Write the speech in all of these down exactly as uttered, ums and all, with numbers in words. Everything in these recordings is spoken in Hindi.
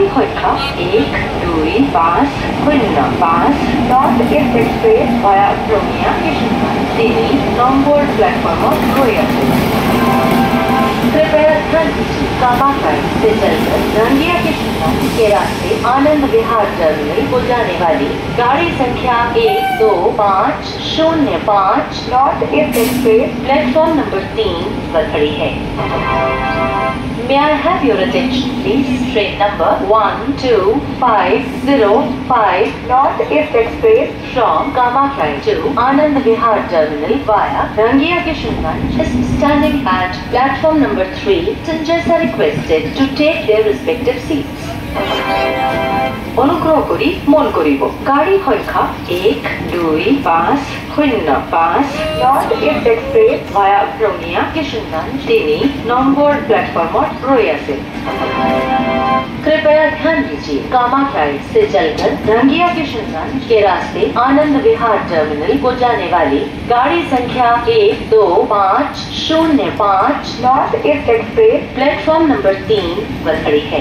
সংখ্যা এক দুই পাঁচ শূন্য পাঁচ north east express via Rangia Kishoreganj তিনি নম্বর প্ল্যাটফর্মত রৈ আছে। कृपया ध्यान दीजिए कामाख्या से चलकर रंगिया किशनगंज के रास्ते आनंद विहार टर्मिनल को जाने वाली गाड़ी संख्या एक दो पाँच शून्य पाँच north east express platform number तीन पर खड़ी है। May I have your attention, please? Train number one two five zero five North East Express from Kamakrai to Anand Vihar Terminal via Rangia Kishanganj is standing at platform number three. Passengers are requested to take their respective seats. অনুগ্রহ করি মন করিব গাড়ী সংখ্যা এক দুই পাঁচ শূন্য পাঁচ north east express via Rangia Kishoreganj তিনি নম্বর প্ল্যাটফর্মত রৈ আছে। कृपया ध्यान दीजिए कामाख्या से चलकर रंगिया किशनगंज के रास्ते आनंद विहार टर्मिनल को जाने वाली गाड़ी संख्या एक दो पाँच शून्य पाँच north east express platform number तीन पर खड़ी है।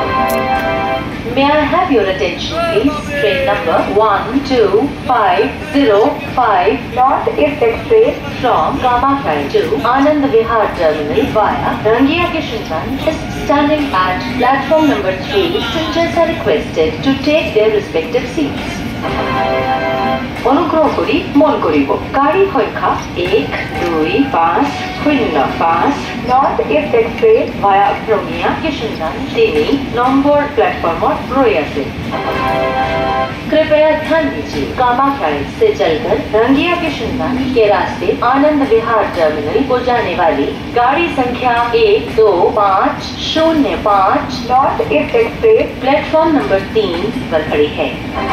May I have your attention, please? Train number one two five zero five North East Express from Kamakrai to Anand Vihar Terminal via Rangia Kishanganj is standing at platform number three. Passengers are requested to take their respective seats. অনুগ্রহ করি মন করিব গাড়ী সংখ্যা এক দুই পাঁচ শূন্য পাঁচ north east express via Rangia Kishoreganj তিনি নম্বর প্ল্যাটফর্মত রৈ আছে। कृपया ध्यान दीजिए कामाख्या से चलकर रंगिया किशनगंज के रास्ते आनंद विहार टर्मिनल को जाने वाली गाड़ी संख्या एक दो पाँच शून्य पाँच north east express platform number तीन पर खड़ी है।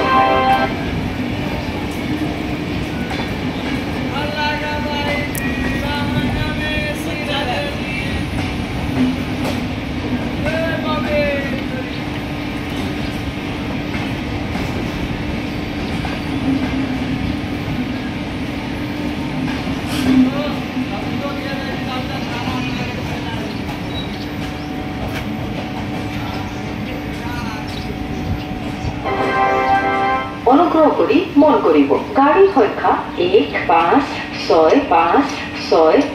অনুগ্রহ করি মন করিব গাড়ী সংখ্যা এক পাঁচ ছয় পাঁচ ছয়